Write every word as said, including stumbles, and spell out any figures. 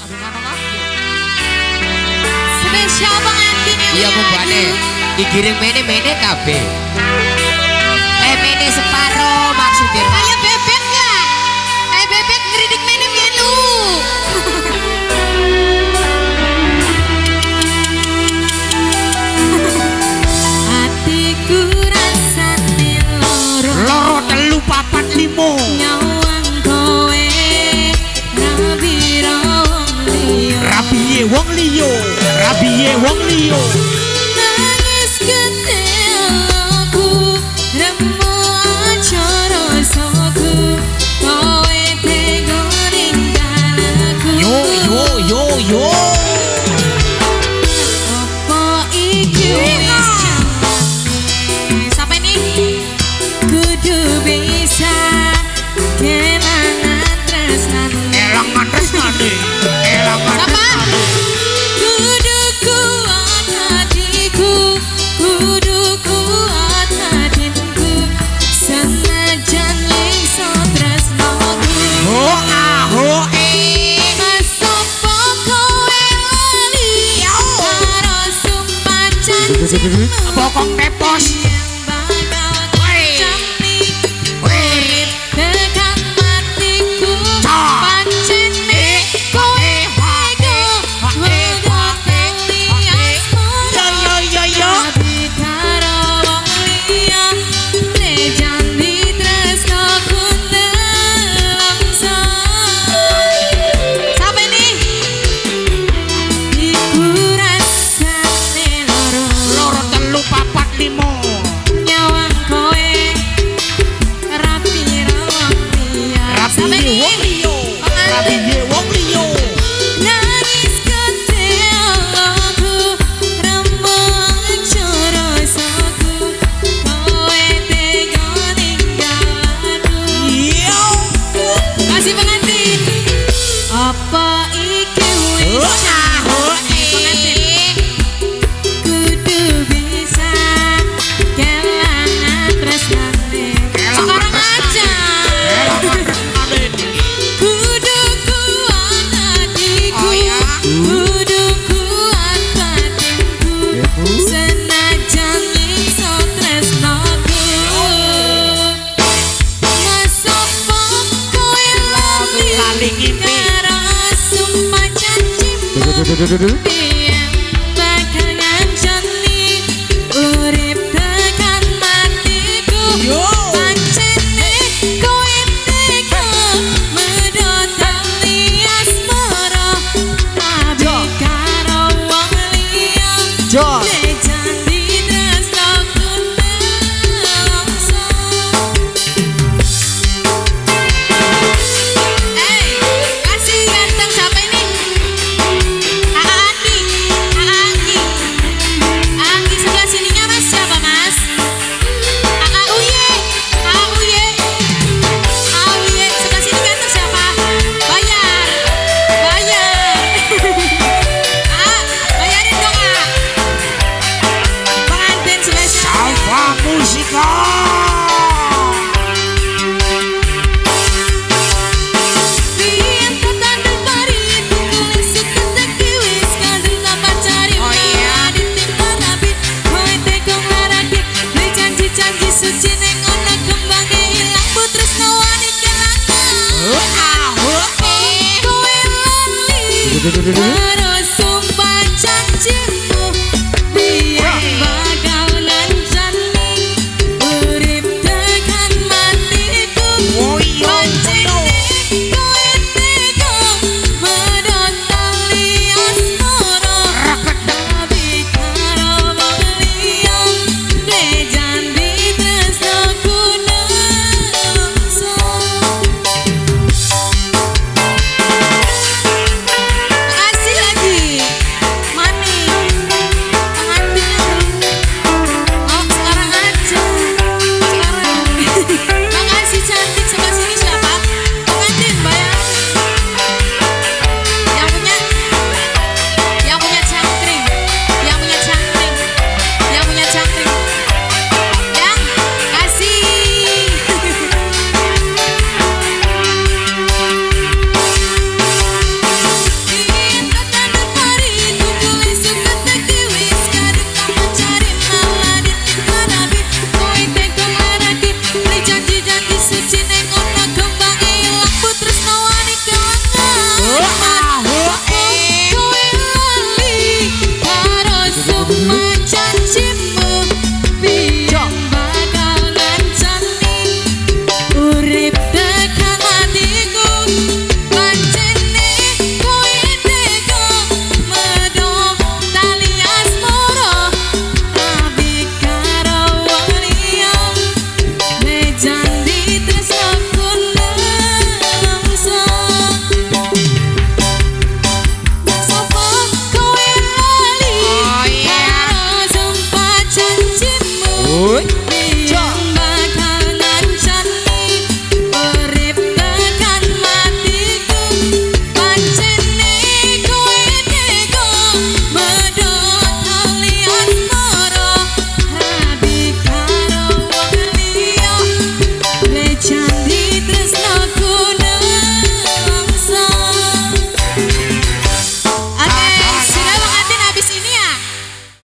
Spesial pengantin yang iya bumbane digiring mene-mene kabeh. Eh mene separo maksudnya. Kayak bebek lah. Kayak bebek ngeridik mene pian lu. Hatiku rasane loro. Loro telu papat limo. Nyawang kowe rabira wong liya. Rabiye wong liya. Rabiye wong liya. Nangis gede aku remo acara rasaku. Kowe tega ninggalku. Yo yo yo yo. Apa iki wis jalan? Sampai nih kudu bisa kelangan tresnane. Elangan tresnane. Elangan tresnane. Kudu kuat hatiku, kudu kuat hatinku, senajan lingso tresnaku. Ho aho eh. Masopo kowe lali karo sumpah janjimu. Pokok tepos. Bakal ngancani urip tekan matiku. Pancene kowe tega medhotani asmara, tapi karo wong liya janji tresnaku nelongso. Eh, kasih ganteng siapa ini? Do do do do do.